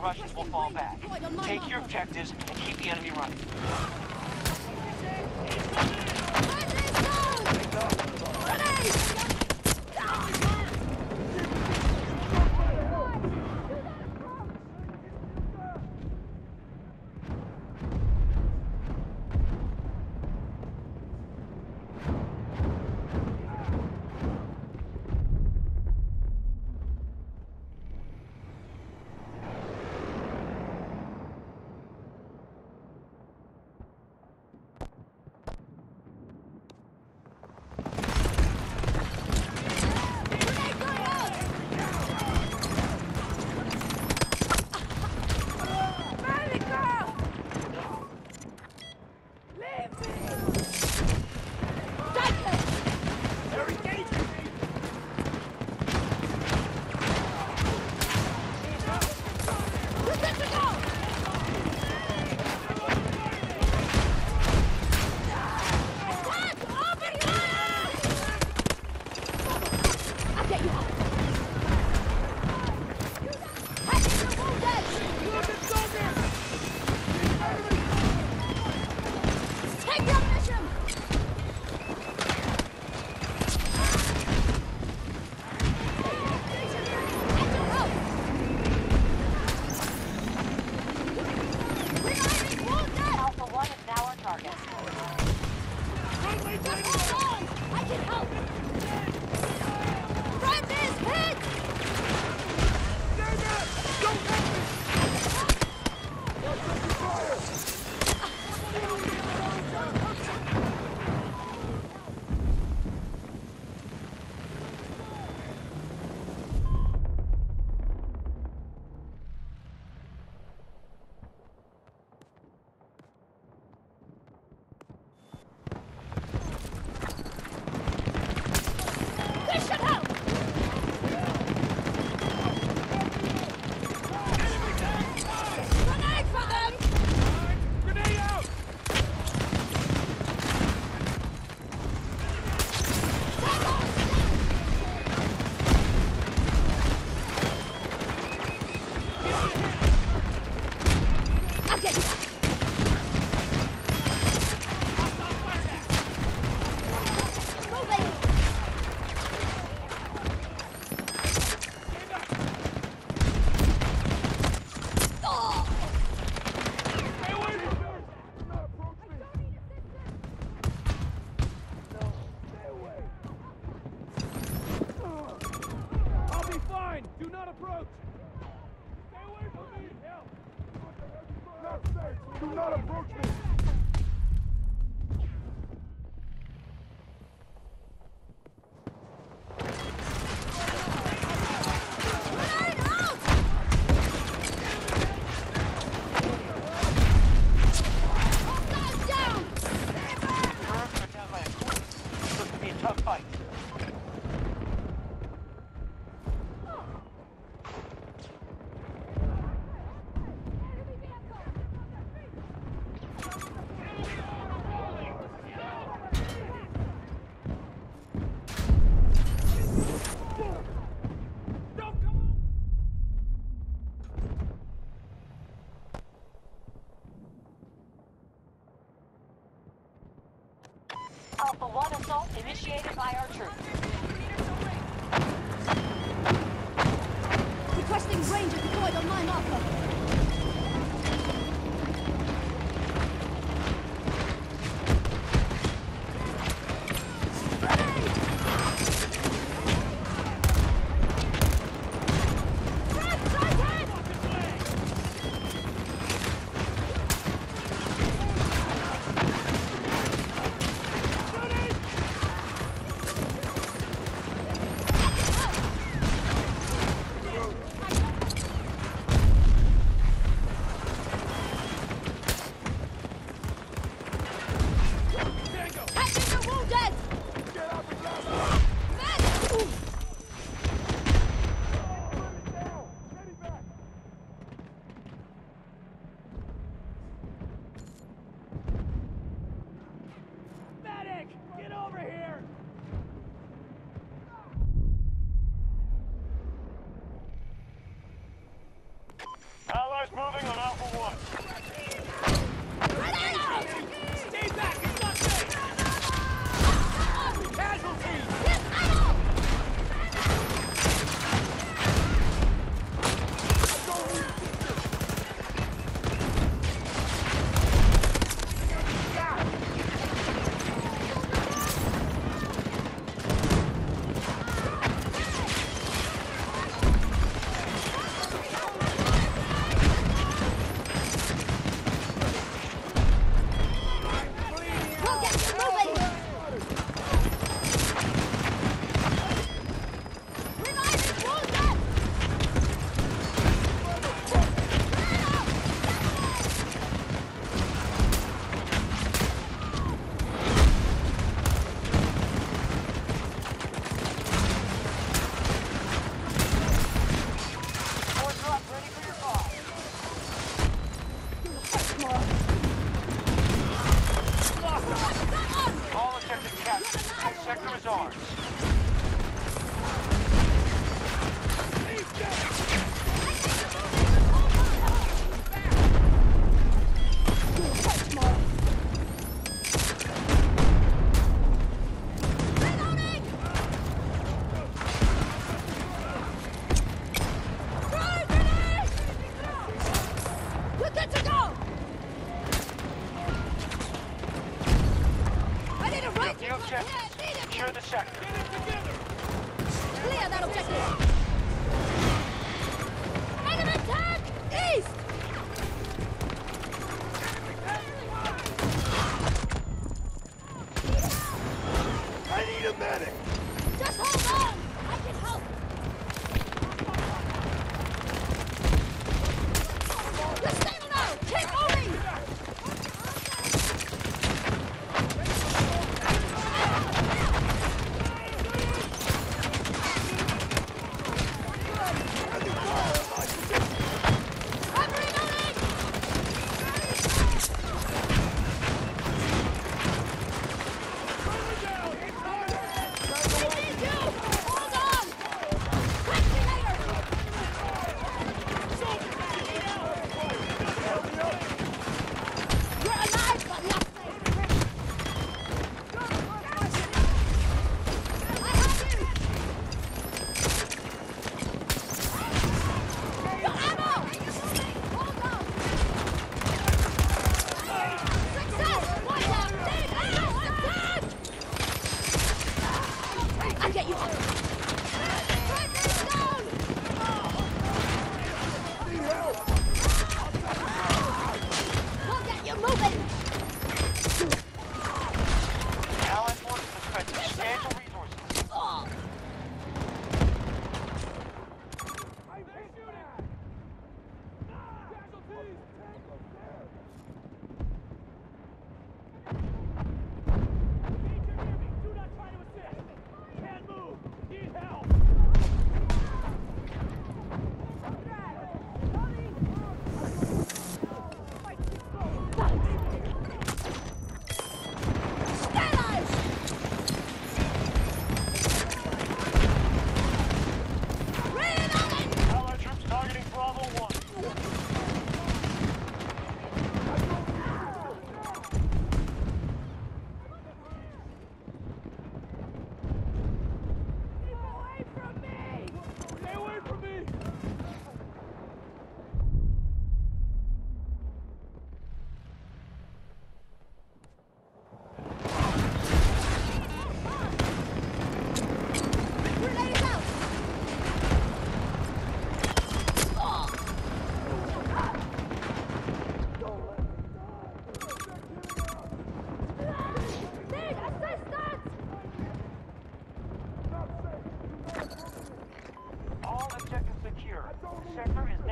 Russians will fall back. Take your objectives and keep the enemy running. Alpha 1 assault initiated by our troops. Requesting ranger deployed on my marker.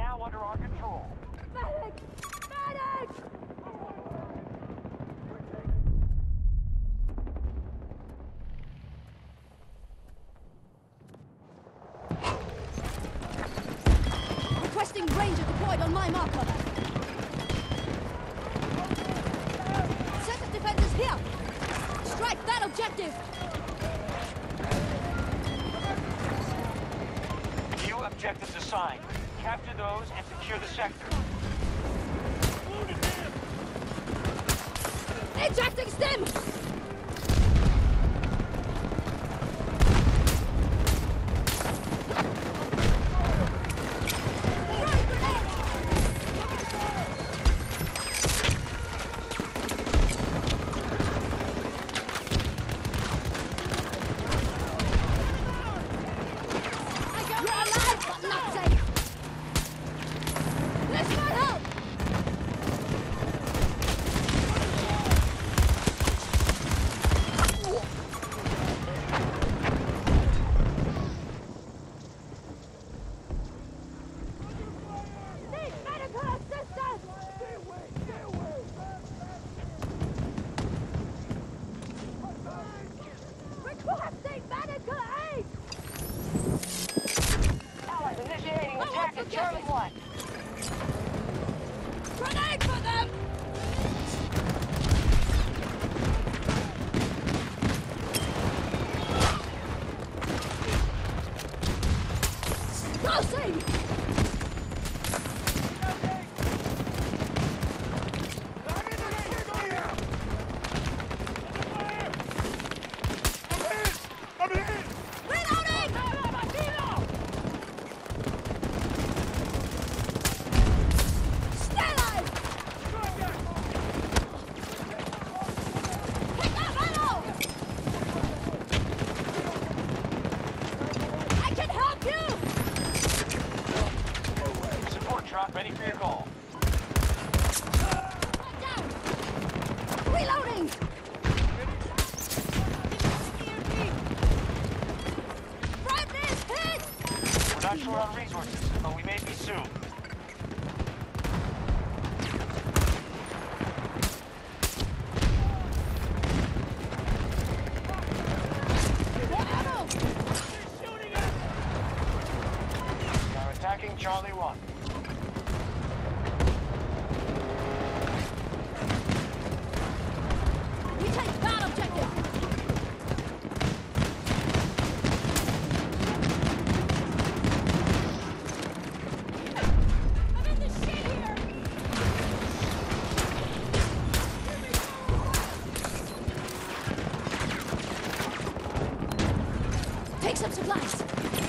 now under our control. Medic! Medic! Requesting ranger deployed on my marker. Set of defenders here. Strike that objective. New objectives assigned. Capture those and secure the sector. Ejecting stem! Allies initiating attack at Charlie 1. Grenade for them! Crossing! Ready for your call. Down! Reloading! Brightness hit! We're not sure on resources, but we may be soon. We are attacking Charlie 1. We take that objective! I'm in the shit here! Take some supplies!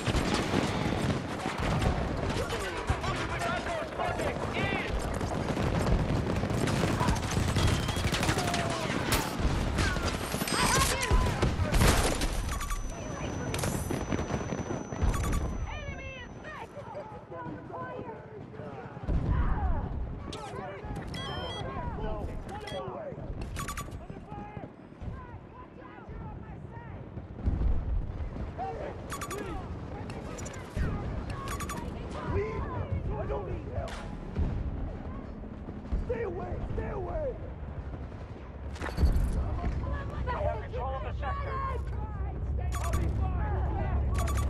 Stay away! Stay away! We have control of the sector. I'll be fine!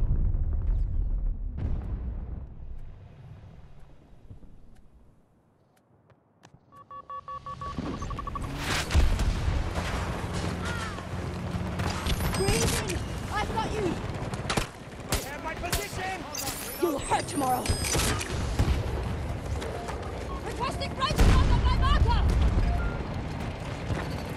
Breathing! I've got you! I have my position! You'll hurt tomorrow! Requesting right spot on my marker!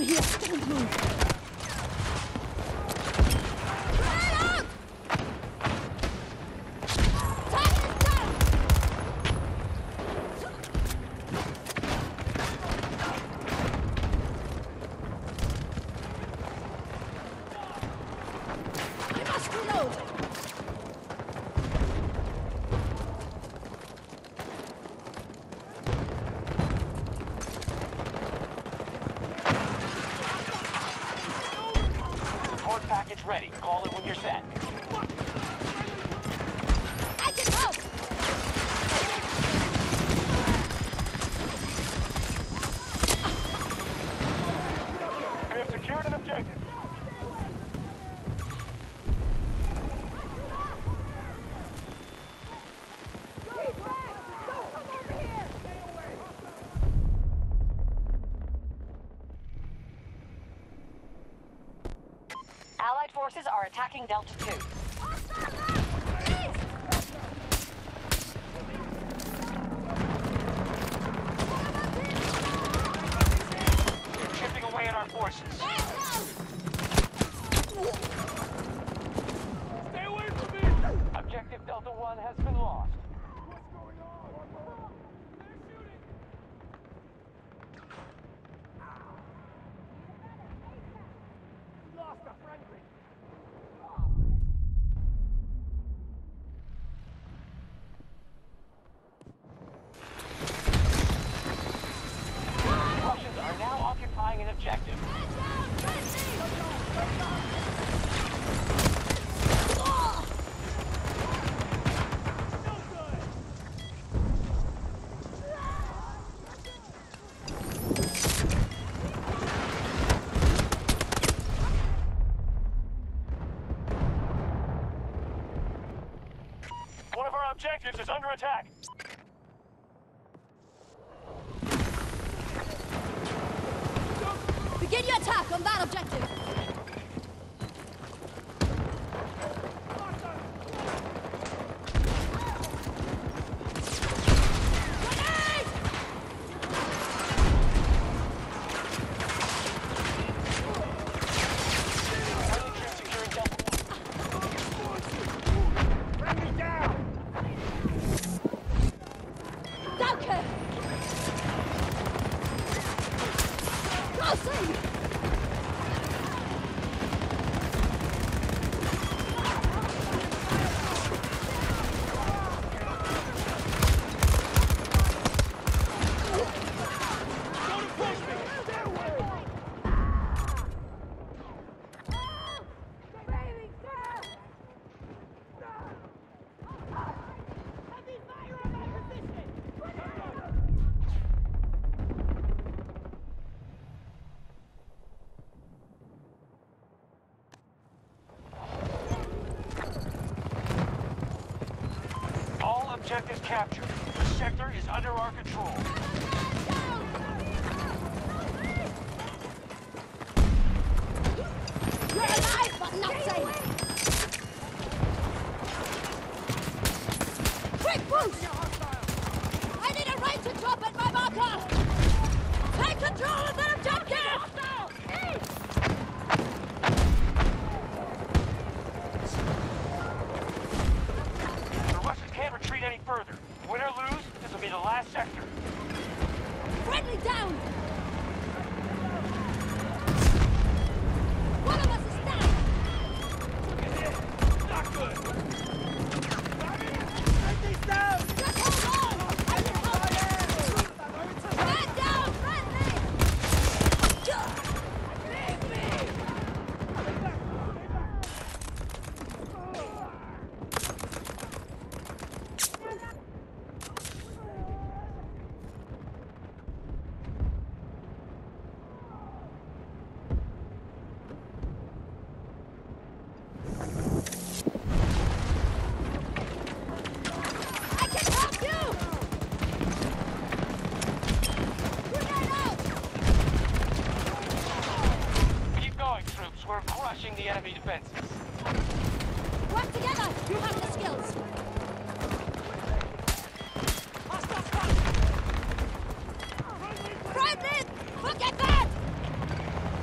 here! Don't move! Get out! Target down! I must reload! Support package ready. Call it when you're set. I can help! We have secured an objective. Allied forces are attacking Delta 2. We're chipping away at our forces. Stay away from me! Objective Delta 1 has been lost. What's going on? They're shooting! We lost a friendly. Russians are now occupying an objective. No good! One of our objectives is under attack. Begin your attack on that objective! Grenade! Friendly troops securing Delta 1. Bring me down! Danke! Crossing! Don't approach me! Stay away! All objectives captured. The sector is under our control. You're alive, but not safe! Quick boost! I need a right to drop at my marker! Take control of that objective! The Russians can't retreat any further. Win or lose, this will be the last sector. Friendly down! One of us is down! Not good! Friendly's down! Just hold on! I can help you! Man down, friendly! Leave me! I can help you! Grenade out! Keep going, troops. We're crushing the enemy defenses. Work together! You have the skills! Friendly! Forget that!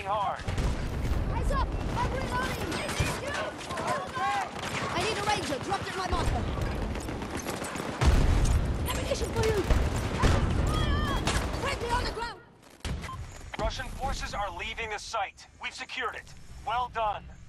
hard. Eyes up! I'm reloading! This is you! I need a ranger. Dropped at my marker. Ammunition for you! Fire! Friendly on the ground! Russian forces are leaving the site. We've secured it. Well done.